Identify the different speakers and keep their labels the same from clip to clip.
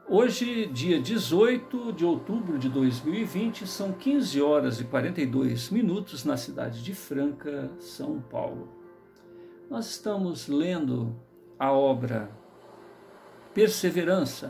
Speaker 1: Hoje, dia 18 de outubro de 2020, são 15 horas e 42 minutos na cidade de Franca, São Paulo. Nós estamos lendo a obra Perseverança,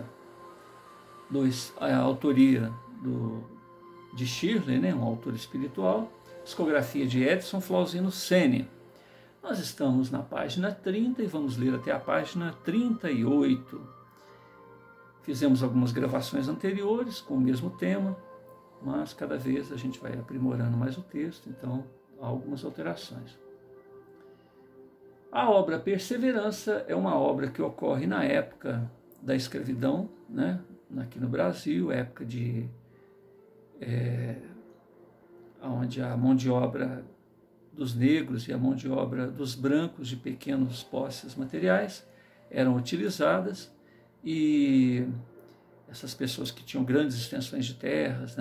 Speaker 1: a autoria de Shirley, um autor espiritual, psicografia de Edson Flauzino Sene. Nós estamos na página 30 e vamos ler até a página 38. Fizemos algumas gravações anteriores com o mesmo tema, mas cada vez a gente vai aprimorando mais o texto, então há algumas alterações. A obra Perseverança é uma obra que ocorre na época da escravidão, aqui no Brasil, época onde a mão de obra dos negros e a mão de obra dos brancos de pequenos posses materiais eram utilizadas. E essas pessoas que tinham grandes extensões de terras,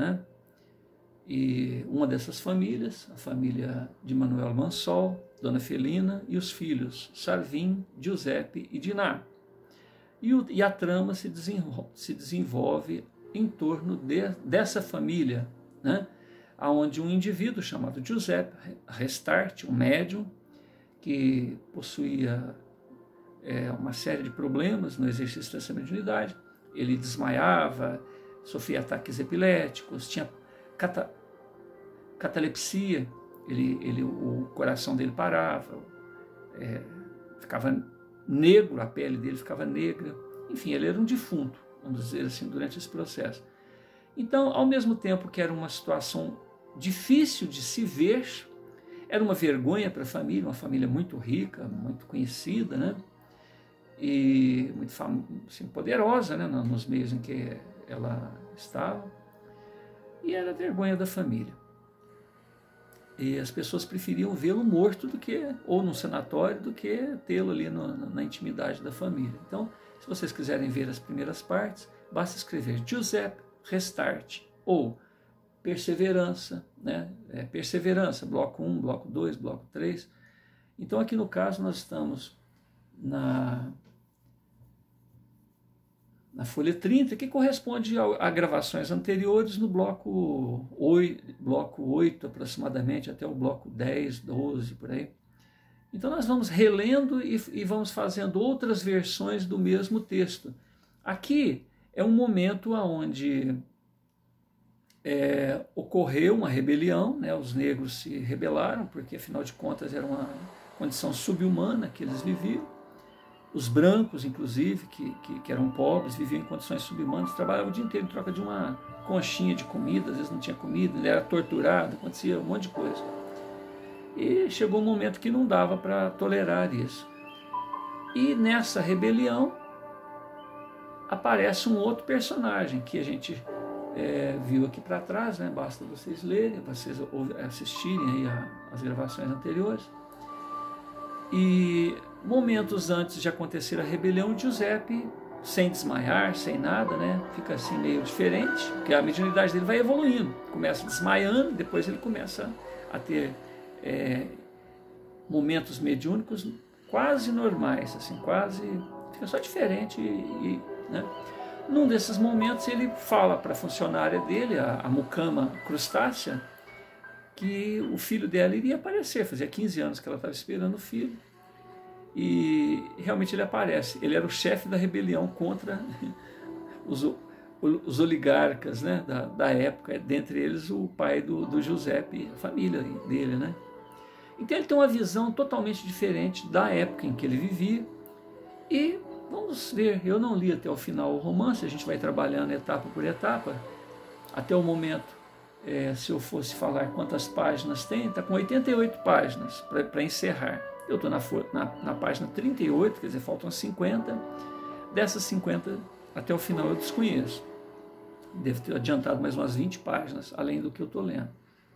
Speaker 1: E uma dessas famílias, a família de Manuel Mansol, Dona Felina e os filhos Sarvim, Giuseppe e Diná. E a trama se desenvolve em torno dessa família, onde um indivíduo chamado Giuseppe Restart, um médium, que possuía uma série de problemas no exercício dessa mediunidade. Ele desmaiava, sofria ataques epiléticos, tinha catalepsia, o coração dele parava, ficava negro, a pele dele ficava negra. Enfim, ele era um defunto, vamos dizer assim, durante esse processo. Então, ao mesmo tempo que era uma situação difícil de se ver, era uma vergonha para a família, uma família muito rica, muito conhecida, e muito assim, poderosa, nos meios em que ela estava, e era a vergonha da família. E as pessoas preferiam vê-lo morto ou num sanatório do que tê-lo ali na intimidade da família. Então, se vocês quiserem ver as primeiras partes, basta escrever Giuseppe Restart ou Perseverança, Perseverança, bloco 1, bloco 2, bloco 3. Então, aqui no caso, nós estamos na folha 30, que corresponde a gravações anteriores no bloco 8 aproximadamente, até o bloco 10, 12, por aí. Então nós vamos relendo e vamos fazendo outras versões do mesmo texto. Aqui é um momento onde ocorreu uma rebelião, os negros se rebelaram, porque afinal de contas era uma condição subhumana que eles viviam. Os brancos, inclusive, que eram pobres, viviam em condições subhumanas, trabalhavam o dia inteiro em troca de uma conchinha de comida, às vezes não tinha comida, ele era torturado, acontecia um monte de coisa. E chegou um momento que não dava para tolerar isso. E nessa rebelião aparece um outro personagem que a gente viu aqui para trás, basta vocês lerem, vocês assistirem aí as gravações anteriores. E momentos antes de acontecer a rebelião, Giuseppe, sem desmaiar, sem nada, fica assim meio diferente, porque a mediunidade dele vai evoluindo, começa desmaiando, depois ele começa a ter momentos mediúnicos quase normais, assim, fica só diferente. Num desses momentos ele fala para a funcionária dele, a mucama crustácea, que o filho dela iria aparecer. Fazia 15 anos que ela estava esperando o filho. E realmente ele aparece. Ele era o chefe da rebelião contra os oligarcas da época, dentre eles o pai do Giuseppe, a família dele. Então ele tem uma visão totalmente diferente da época em que ele vivia. E vamos ver, eu não li até o final o romance, a gente vai trabalhando etapa por etapa, até o momento. Se eu fosse falar quantas páginas tem, está com 88 páginas para encerrar. Eu estou na página 38, quer dizer, faltam 50. Dessas 50, até o final eu desconheço. Devo ter adiantado mais umas 20 páginas, além do que eu estou lendo.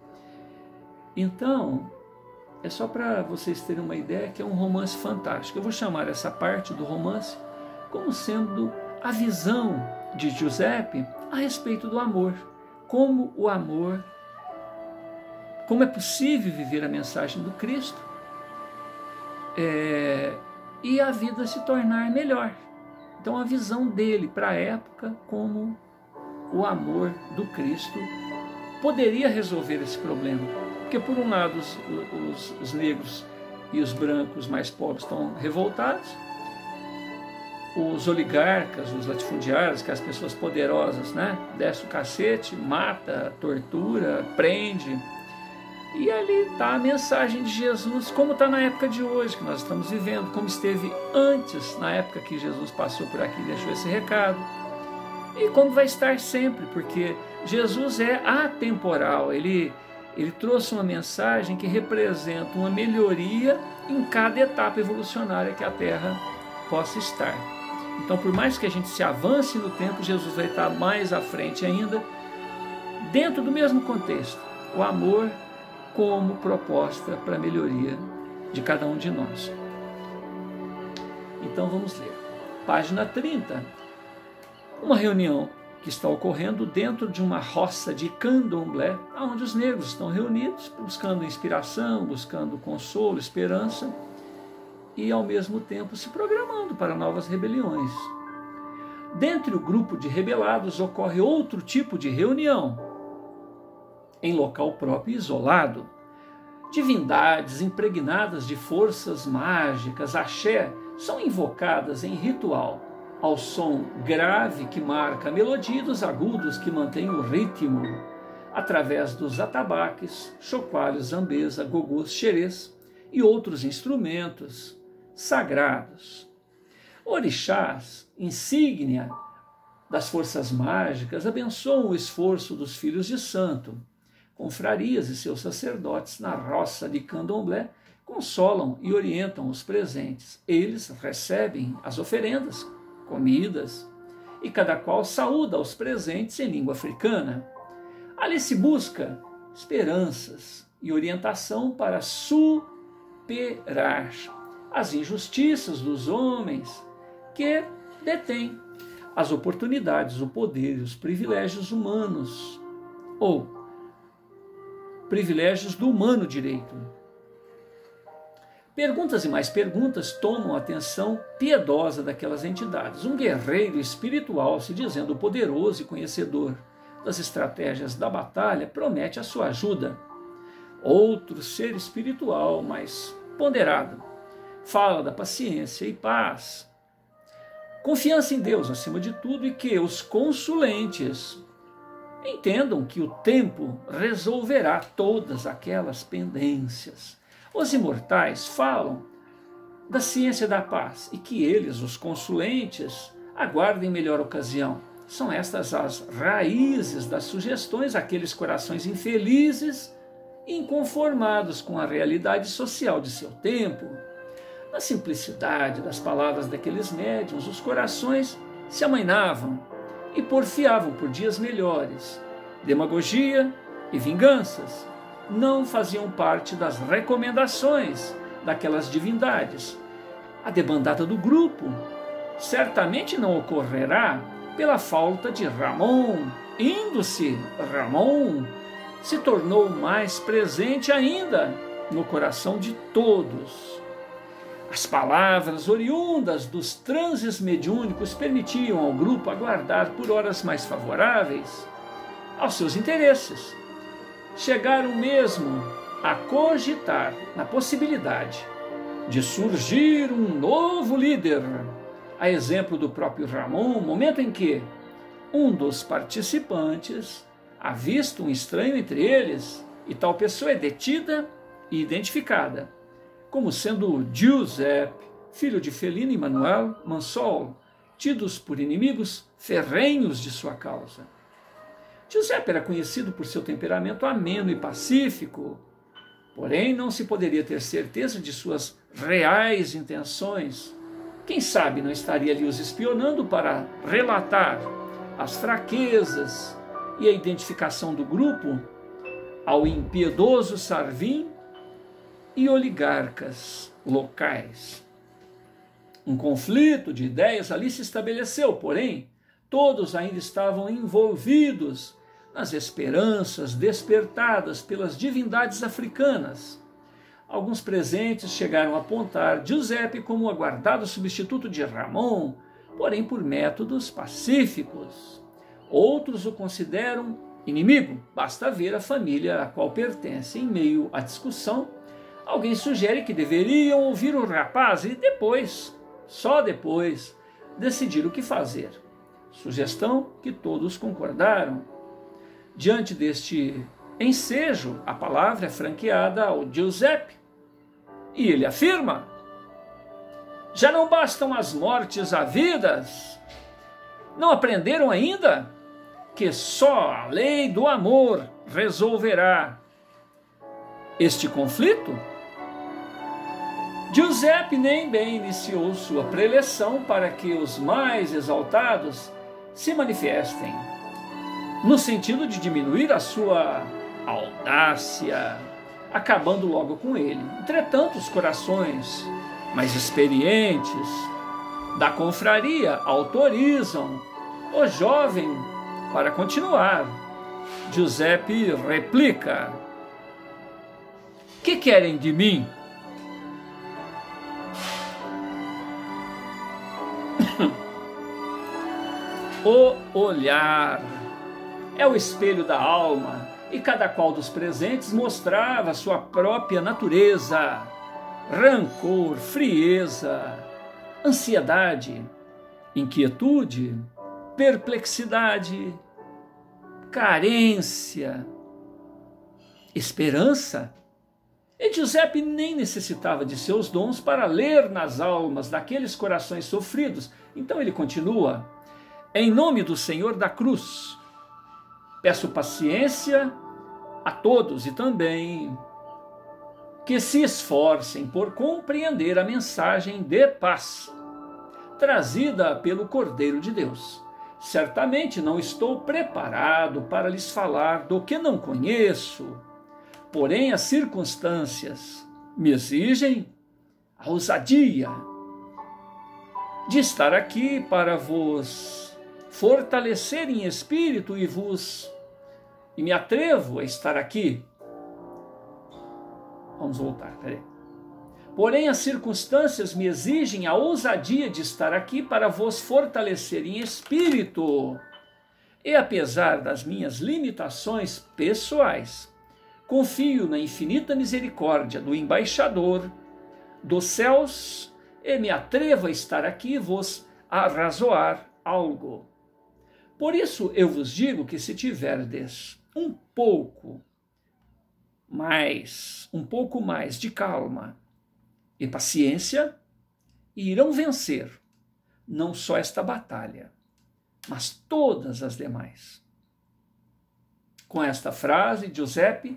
Speaker 1: Então, é só para vocês terem uma ideia que é um romance fantástico. Eu vou chamar essa parte do romance como sendo a visão de Giuseppe a respeito do amor. Como o amor, como é possível viver a mensagem do Cristo e a vida se tornar melhor. Então a visão dele para a época, como o amor do Cristo poderia resolver esse problema. Porque por um lado os negros e os brancos mais pobres estão revoltados, os oligarcas, os latifundiários, que as pessoas poderosas, né, desce o cacete, mata, tortura, prende. E ali está a mensagem de Jesus, como está na época de hoje, que nós estamos vivendo, como esteve antes, na época que Jesus passou por aqui e deixou esse recado. E como vai estar sempre, porque Jesus é atemporal, ele trouxe uma mensagem que representa uma melhoria em cada etapa evolucionária que a Terra possa estar. Então, por mais que a gente se avance no tempo, Jesus vai estar mais à frente ainda, dentro do mesmo contexto, o amor como proposta para a melhoria de cada um de nós. Então vamos ler. Página 30. Uma reunião que está ocorrendo dentro de uma roça de candomblé, onde os negros estão reunidos, buscando inspiração, buscando consolo, esperança e, ao mesmo tempo, se programando para novas rebeliões. Dentre o grupo de rebelados ocorre outro tipo de reunião, em local próprio e isolado. Divindades impregnadas de forças mágicas, axé, são invocadas em ritual, ao som grave que marca a melodia dos agudos que mantém o ritmo, através dos atabaques, chocalhos, zambeza, gogôs, xerês e outros instrumentos sagrados. Orixás, insígnia das forças mágicas, abençoam o esforço dos filhos de santo. Confrarias e seus sacerdotes na roça de candomblé consolam e orientam os presentes. Eles recebem as oferendas, comidas, e cada qual saúda os presentes em língua africana. Ali se busca esperanças e orientação para superar as injustiças dos homens que detêm as oportunidades, o poder e os privilégios humanos, ou privilégios do humano direito. Perguntas e mais perguntas tomam a atenção piedosa daquelas entidades. Um guerreiro espiritual, se dizendo poderoso e conhecedor das estratégias da batalha, promete a sua ajuda. Outro ser espiritual, mais ponderado, fala da paciência e paz, confiança em Deus acima de tudo, e que os consulentes entendam que o tempo resolverá todas aquelas pendências. Os imortais falam da ciência da paz e que eles, os consulentes, aguardem melhor ocasião. São estas as raízes das sugestões àqueles corações infelizes e inconformados com a realidade social de seu tempo. Na simplicidade das palavras daqueles médiuns, os corações se amainavam e porfiavam por dias melhores. Demagogia e vinganças não faziam parte das recomendações daquelas divindades. A debandada do grupo certamente não ocorrerá pela falta de Ramon. Indo-se, Ramon se tornou mais presente ainda no coração de todos. As palavras oriundas dos transes mediúnicos permitiam ao grupo aguardar por horas mais favoráveis aos seus interesses. Chegaram mesmo a cogitar na possibilidade de surgir um novo líder, a exemplo do próprio Ramon, momento em que um dos participantes avista um estranho entre eles e tal pessoa é detida e identificada como sendo Giuseppe, filho de Felina e Manuel Mansol, tidos por inimigos ferrenhos de sua causa. Giuseppe era conhecido por seu temperamento ameno e pacífico, porém não se poderia ter certeza de suas reais intenções. Quem sabe não estaria ali os espionando para relatar as fraquezas e a identificação do grupo ao impiedoso Sarvim e oligarcas locais. Um conflito de ideias ali se estabeleceu, porém, todos ainda estavam envolvidos nas esperanças despertadas pelas divindades africanas. Alguns presentes chegaram a apontar Giuseppe como o aguardado substituto de Ramon, porém por métodos pacíficos. Outros o consideram inimigo. Basta ver a família a qual pertence. Em meio à discussão, alguém sugere que deveriam ouvir o rapaz e depois, só depois, decidir o que fazer. Sugestão que todos concordaram. Diante deste ensejo, a palavra é franqueada ao Giuseppe. E ele afirma: já não bastam as mortes havidas? Não aprenderam ainda que só a lei do amor resolverá este conflito? Giuseppe nem bem iniciou sua preleção para que os mais exaltados se manifestem, no sentido de diminuir a sua audácia, acabando logo com ele. Entretanto, os corações mais experientes da confraria autorizam o jovem para continuar. Giuseppe replica: que querem de mim? O olhar é o espelho da alma, e cada qual dos presentes mostrava sua própria natureza: rancor, frieza, ansiedade, inquietude, perplexidade, carência, esperança. E Giuseppe nem necessitava de seus dons para ler nas almas daqueles corações sofridos. Então ele continua: em nome do Senhor da Cruz, peço paciência a todos e também que se esforcem por compreender a mensagem de paz trazida pelo Cordeiro de Deus. Certamente não estou preparado para lhes falar do que não conheço, porém as circunstâncias me exigem a ousadia de estar aqui para vos fortalecer em espírito e me atrevo a estar aqui. Vamos voltar, peraí. Porém, as circunstâncias me exigem a ousadia de estar aqui para vos fortalecer em espírito. E apesar das minhas limitações pessoais, confio na infinita misericórdia do embaixador dos céus e me atrevo a estar aqui vos arrazoar algo. Por isso eu vos digo que se tiverdes um pouco mais de calma e paciência, irão vencer não só esta batalha, mas todas as demais. Com esta frase, Giuseppe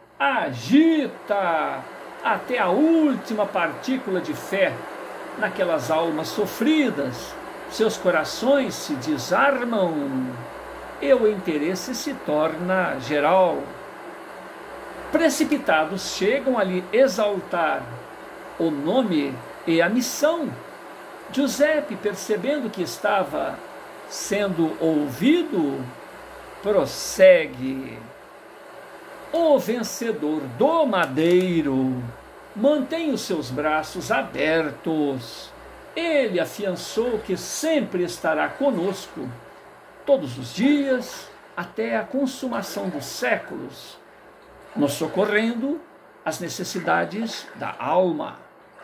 Speaker 1: agita até a última partícula de fé naquelas almas sofridas. Seus corações se desarmam e o interesse se torna geral. Precipitados chegam a lhe exaltar o nome e a missão. Giuseppe, percebendo que estava sendo ouvido, prossegue: o vencedor do madeiro mantém os seus braços abertos. Ele afiançou que sempre estará conosco, todos os dias, até a consumação dos séculos, nos socorrendo às necessidades da alma.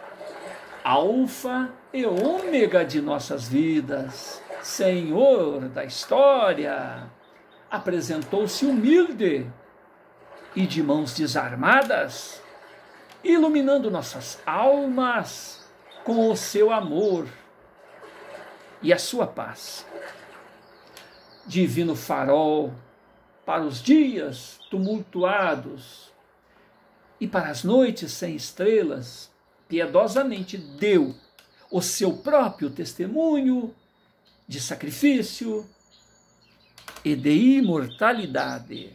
Speaker 1: Alfa e ômega de nossas vidas, Senhor da história, apresentou-se humilde e de mãos desarmadas, iluminando nossas almas com o seu amor e a sua paz. Divino farol para os dias tumultuados e para as noites sem estrelas, piedosamente deu o seu próprio testemunho de sacrifício e de imortalidade.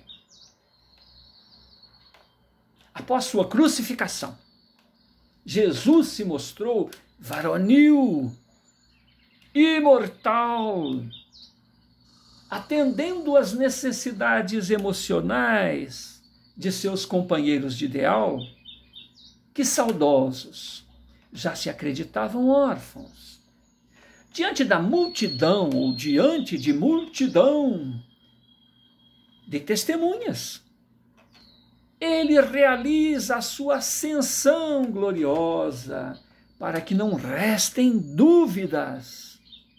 Speaker 1: Após sua crucificação, Jesus se mostrou varonil, imortal, atendendo às necessidades emocionais de seus companheiros de ideal, que saudosos já se acreditavam órfãos. diante da multidão ou diante de multidão de testemunhas, ele realiza a sua ascensão gloriosa para que não restem dúvidas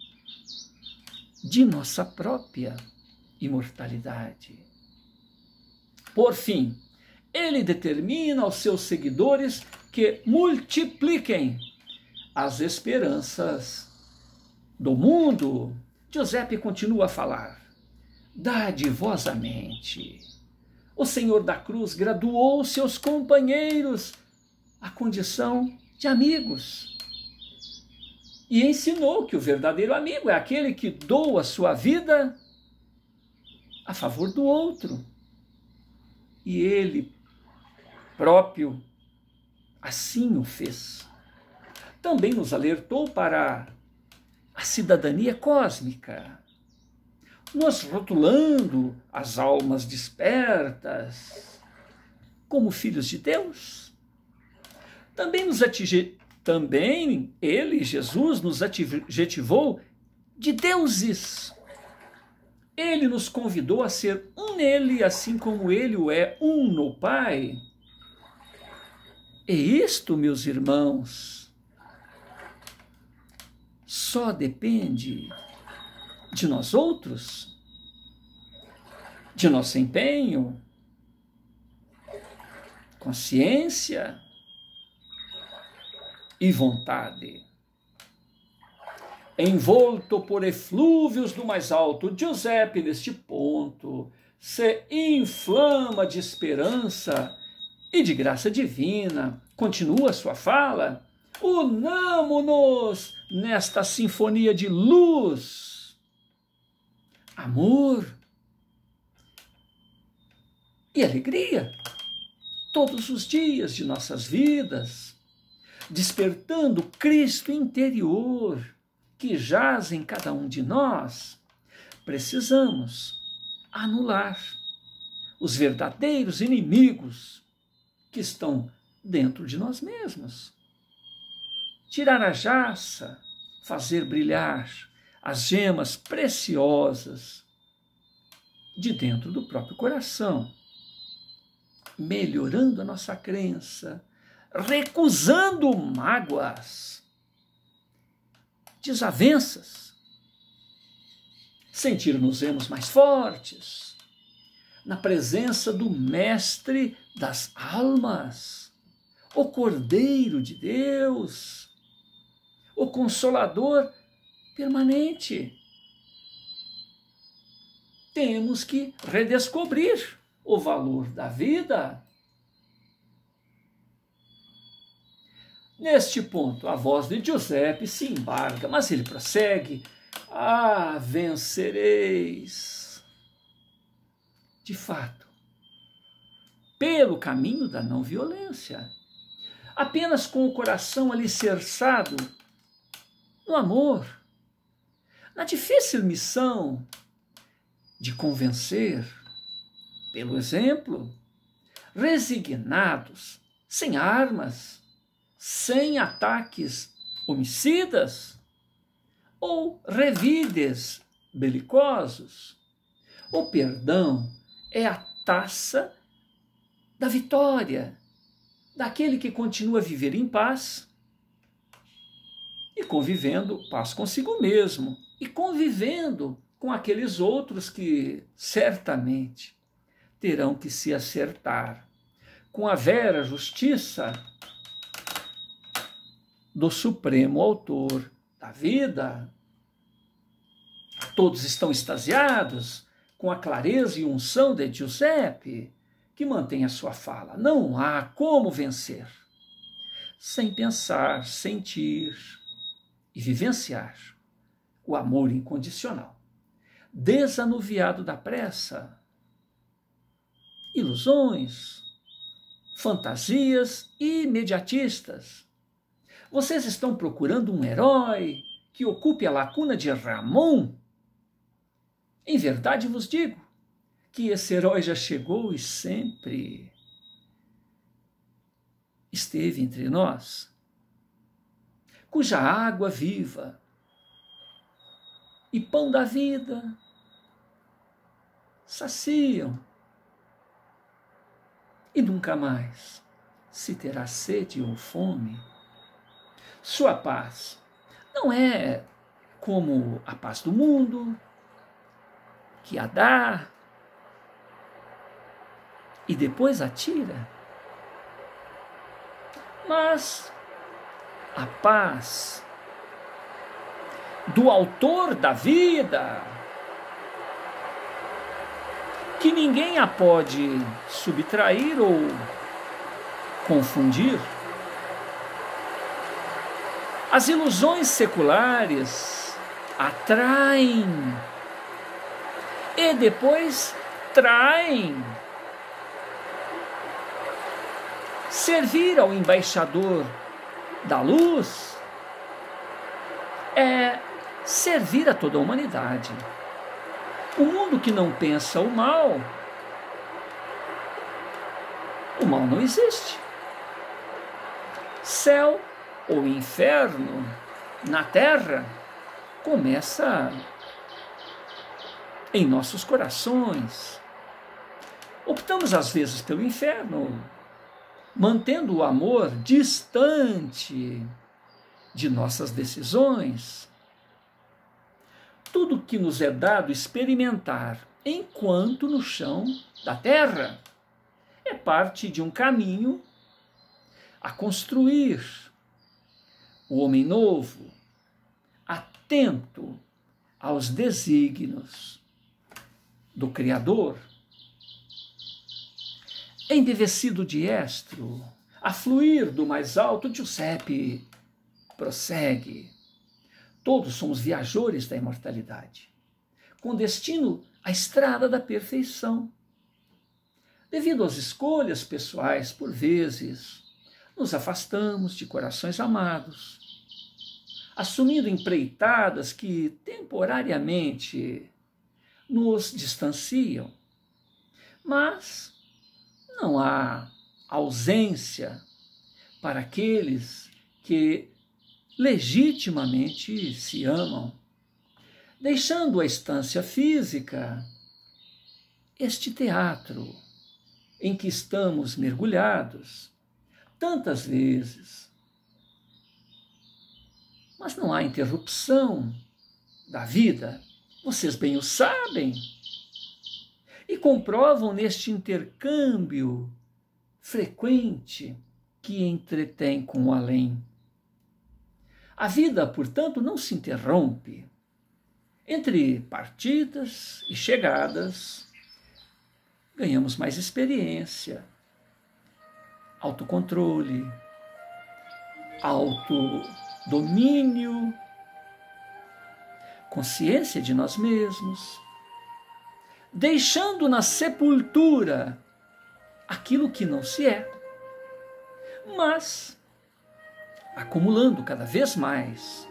Speaker 1: de nossa própria imortalidade. Por fim, ele determina aos seus seguidores que multipliquem as esperanças do mundo. Giuseppe continua a falar: dadivosamente, o Senhor da Cruz graduou seus companheiros à condição de amigos e ensinou que o verdadeiro amigo é aquele que doa sua vida a favor do outro. E ele próprio assim o fez. Também nos alertou para a cidadania cósmica, nos rotulando as almas despertas como filhos de Deus. Também ele, Jesus, nos adjetivou de deuses. Ele nos convidou a ser um nele, assim como ele o é um no Pai. E isto, meus irmãos, só depende de nós outros, de nosso empenho, consciência e vontade. Envolto por eflúvios do mais alto, Giuseppe, neste ponto, se inflama de esperança e de graça divina. Continua sua fala: unamo-nos nesta sinfonia de luz, amor e alegria todos os dias de nossas vidas, despertando Cristo interior que jaz em cada um de nós. Precisamos anular os verdadeiros inimigos que estão dentro de nós mesmos. Tirar a jaça, fazer brilhar as gemas preciosas de dentro do próprio coração, melhorando a nossa crença, recusando mágoas, desavenças, sentir-nos mais fortes na presença do Mestre das almas, o Cordeiro de Deus, o Consolador permanente. Temos que redescobrir o valor da vida. Neste ponto, a voz de Giuseppe se embarga, mas ele prossegue: ah, vencereis. De fato, pelo caminho da não violência, apenas com o coração alicerçado no amor, na difícil missão de convencer pelo exemplo, resignados, sem armas, sem ataques homicidas ou revides belicosos. O perdão é a taça da vitória, daquele que continua a viver em paz e convivendo paz consigo mesmo e convivendo com aqueles outros que certamente terão que se acertar com a vera justiça do Supremo Autor da vida. Todos estão extasiados com a clareza e unção de Giuseppe, que mantém a sua fala: não há como vencer sem pensar, sentir e vivenciar o amor incondicional, desanuviado da pressa, ilusões, fantasias imediatistas. Vocês estão procurando um herói que ocupe a lacuna de Ramon? Em verdade vos digo que esse herói já chegou e sempre esteve entre nós, cuja água viva e pão da vida saciam, e nunca mais se terá sede ou fome. Sua paz não é como a paz do mundo, que a dá e depois a tira, mas a paz do autor da vida, que ninguém a pode subtrair ou confundir. As ilusões seculares atraem e depois traem. Servir ao embaixador da luz é servir a toda a humanidade. O mundo que não pensa o mal não existe. Céu ou inferno na terra começa em nossos corações. Optamos às vezes pelo inferno, mantendo o amor distante de nossas decisões. Tudo que nos é dado experimentar enquanto no chão da terra é parte de um caminho a construir o homem novo, atento aos desígnios do Criador. Embevecido de estro, a fluir do mais alto, Giuseppe prossegue. Todos somos viajores da imortalidade, com destino à estrada da perfeição. Devido às escolhas pessoais, por vezes, nos afastamos de corações amados, assumindo empreitadas que temporariamente nos distanciam. Mas não há ausência para aqueles que legitimamente se amam, deixando a estância física, este teatro em que estamos mergulhados tantas vezes. Mas não há interrupção da vida, vocês bem o sabem, e comprovam neste intercâmbio frequente que entretém com o além. A vida, portanto, não se interrompe. Entre partidas e chegadas, ganhamos mais experiência, autocontrole, autodomínio, consciência de nós mesmos, deixando na sepultura aquilo que não se é, mas acumulando cada vez mais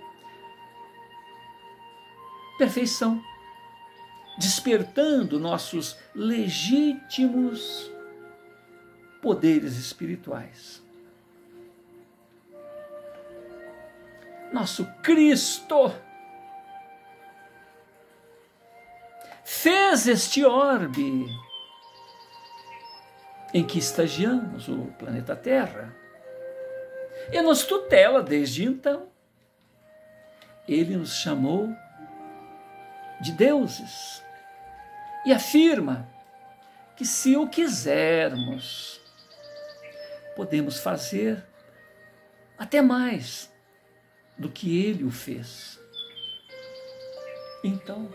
Speaker 1: perfeição, despertando nossos legítimos poderes espirituais. Nosso Cristo fez este orbe em que estagiamos, o planeta Terra, e nos tutela desde então. Ele nos chamou de deuses e afirma que, se o quisermos, podemos fazer até mais do que ele o fez. Então,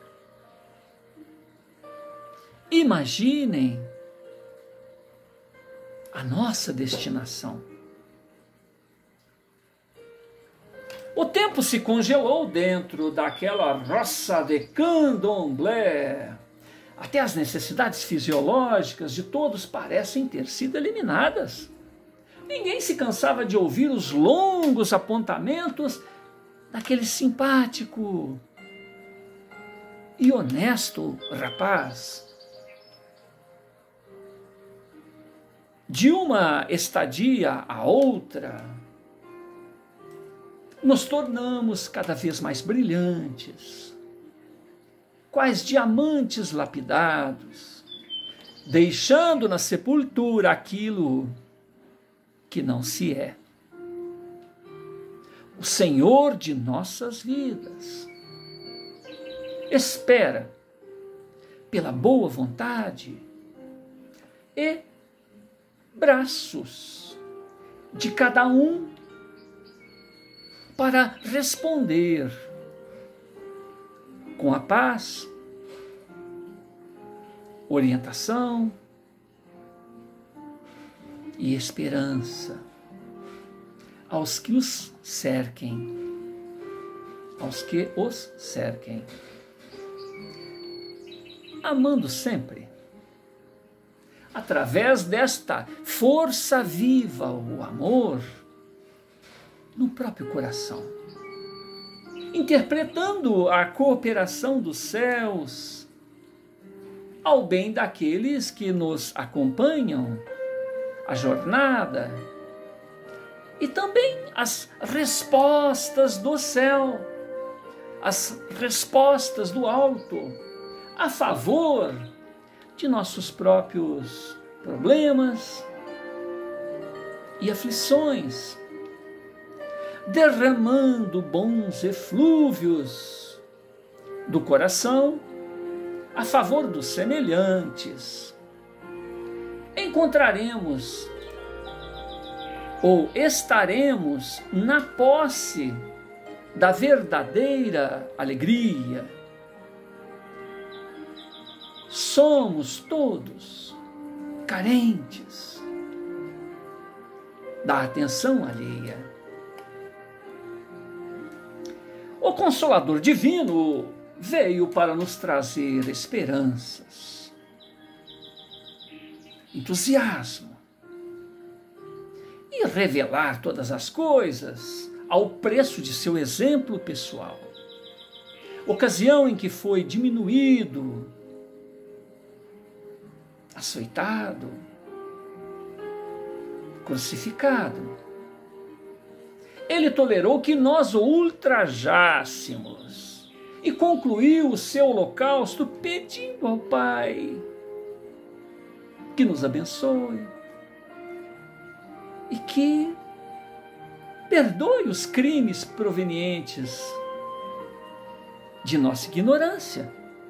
Speaker 1: imaginem a nossa destinação. O tempo se congelou dentro daquela roça de candomblé. Até as necessidades fisiológicas de todos parecem ter sido eliminadas. Ninguém se cansava de ouvir os longos apontamentos daquele simpático e honesto rapaz. De uma estadia a outra, nos tornamos cada vez mais brilhantes, quais diamantes lapidados, deixando na sepultura aquilo que não se é. O Senhor de nossas vidas espera pela boa vontade e braços de cada um para responder com a paz, orientação e esperança aos que os cerquem, amando sempre, através desta força viva, o amor, no próprio coração, interpretando a cooperação dos céus ao bem daqueles que nos acompanham, a jornada, e também as respostas do céu, as respostas do alto, a favor de nossos próprios problemas e aflições, derramando bons eflúvios do coração a favor dos semelhantes. Encontraremos ou estaremos na posse da verdadeira alegria. Somos todos carentes da atenção alheia. O Consolador Divino veio para nos trazer esperanças, entusiasmo e revelar todas as coisas ao preço de seu exemplo pessoal. Ocasião em que foi diminuído, açoitado, crucificado. Ele tolerou que nós o ultrajássemos e concluiu o seu holocausto pedindo ao Pai que nos abençoe e que perdoe os crimes provenientes de nossa ignorância.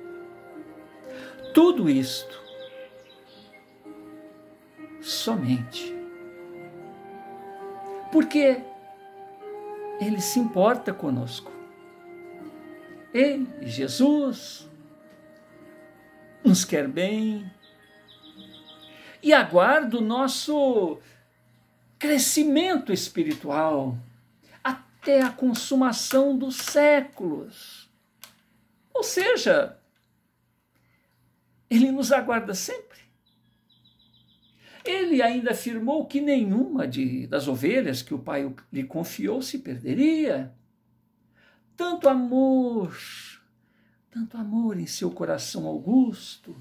Speaker 1: Tudo isto somente porque Ele se importa conosco. Ele, Jesus, nos quer bem e aguarda o nosso crescimento espiritual até a consumação dos séculos. Ou seja, Ele nos aguarda sempre. Ele ainda afirmou que nenhuma das ovelhas que o Pai lhe confiou se perderia. Tanto amor em seu coração augusto.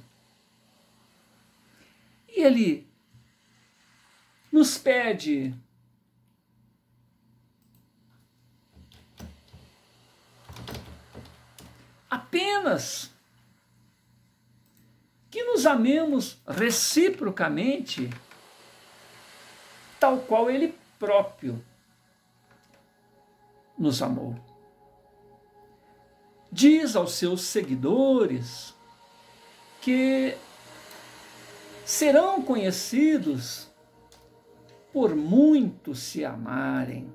Speaker 1: E Ele nos pede apenas que nos amemos reciprocamente, tal qual Ele próprio nos amou. Diz aos seus seguidores que serão conhecidos por muitos se amarem.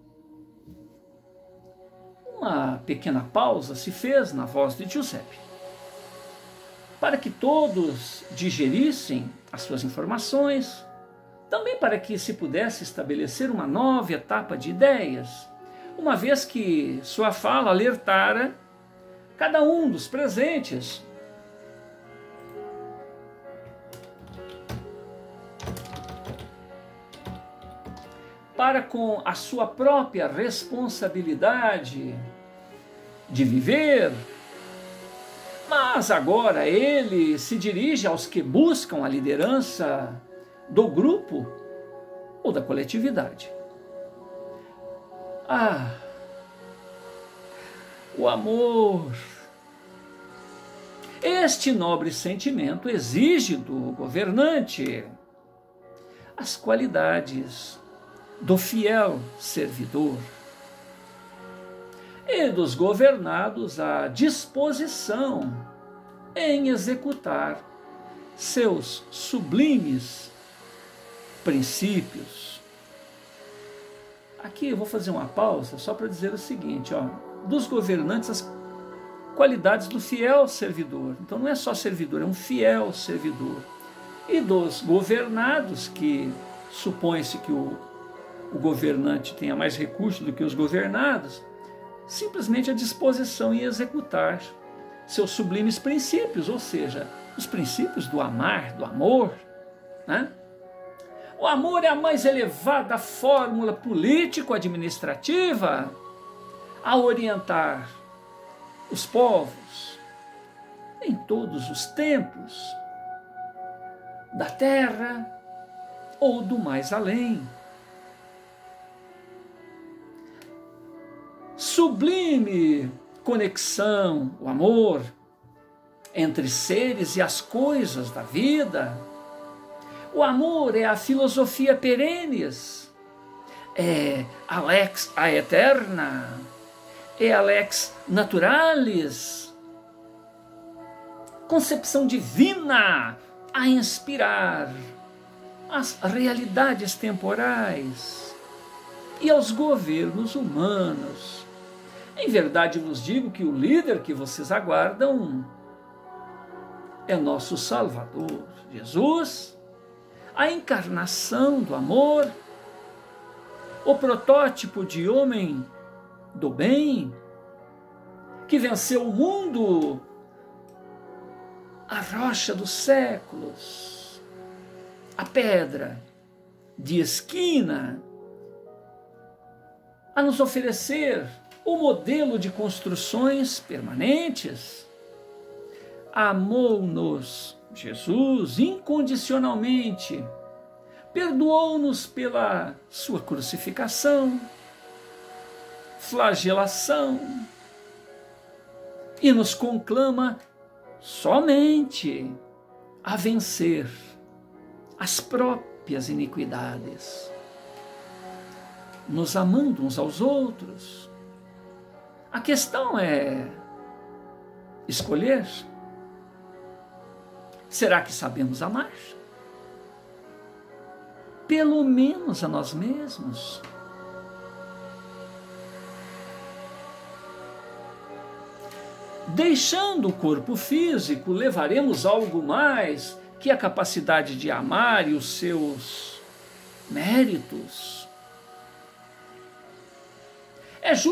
Speaker 1: Uma pequena pausa se fez na voz de Giuseppe, para que todos digerissem as suas informações, também para que se pudesse estabelecer uma nova etapa de ideias, uma vez que sua fala alertara cada um dos presentes para, com a sua própria responsabilidade de viver. Mas agora ele se dirige aos que buscam a liderança do grupo ou da coletividade. o amor. Este nobre sentimento exige do governante as qualidades do fiel servidor e dos governados a disposição em executar seus sublimes princípios. Aqui eu vou fazer uma pausa só para dizer o seguinte, dos governantes as qualidades do fiel servidor. Então não é só servidor, é um fiel servidor. E dos governados, que supõe-se que o governante tenha mais recursos do que os governados, simplesmente a disposição em executar seus sublimes princípios, ou seja, os princípios do amar, do amor, né? O amor é a mais elevada fórmula político-administrativa a orientar os povos em todos os tempos da terra ou do mais além. Sublime conexão, o amor entre seres e as coisas da vida. O amor é a filosofia perenes, é a lex aeterna, é a lex naturalis, concepção divina a inspirar as realidades temporais e aos governos humanos. Em verdade vos digo que o líder que vocês aguardam é nosso Salvador, Jesus, a encarnação do amor, o protótipo de homem do bem, que venceu o mundo, a rocha dos séculos, a pedra de esquina, a nos oferecer o modelo de construções permanentes. Amou-nos Jesus incondicionalmente, perdoou-nos pela sua crucificação, flagelação, e nos conclama somente a vencer as próprias iniquidades, nos amando uns aos outros. A questão é escolher. Será que sabemos amar? Pelo menos a nós mesmos. Deixando o corpo físico, levaremos algo mais que a capacidade de amar e os seus méritos. É